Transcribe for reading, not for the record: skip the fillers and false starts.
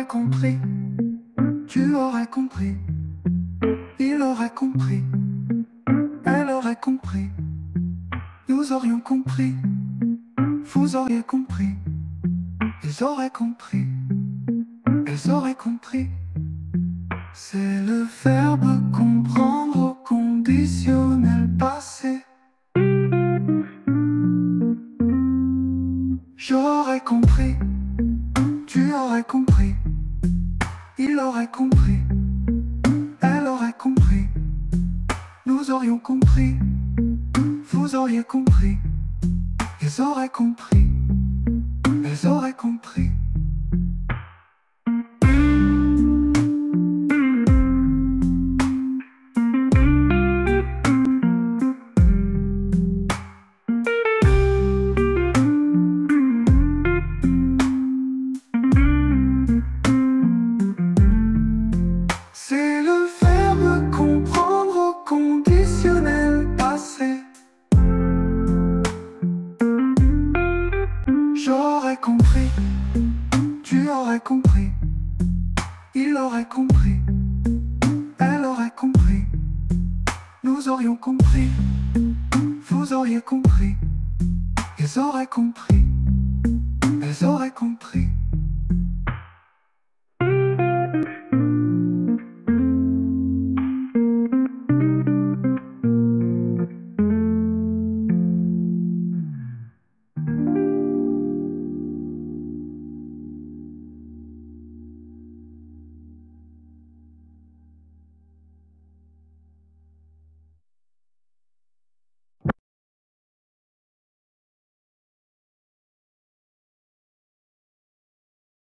aurais compris, tu aurais compris, il aurait compris, elle aurait compris, nous aurions compris, vous auriez compris, ils auraient compris, elles auraient compris. C'est le verbe comprendre au conditionnel passé. J'aurais compris, tu aurais compris, il aurait compris, elle aurait compris, nous aurions compris, vous auriez compris, ils auraient compris, elles auraient compris. C'est le verbe comprendre au conditionnel passé. J'aurais compris, tu aurais compris, il aurait compris, elle aurait compris, nous aurions compris, vous auriez compris, ils auraient compris, elles auraient compris.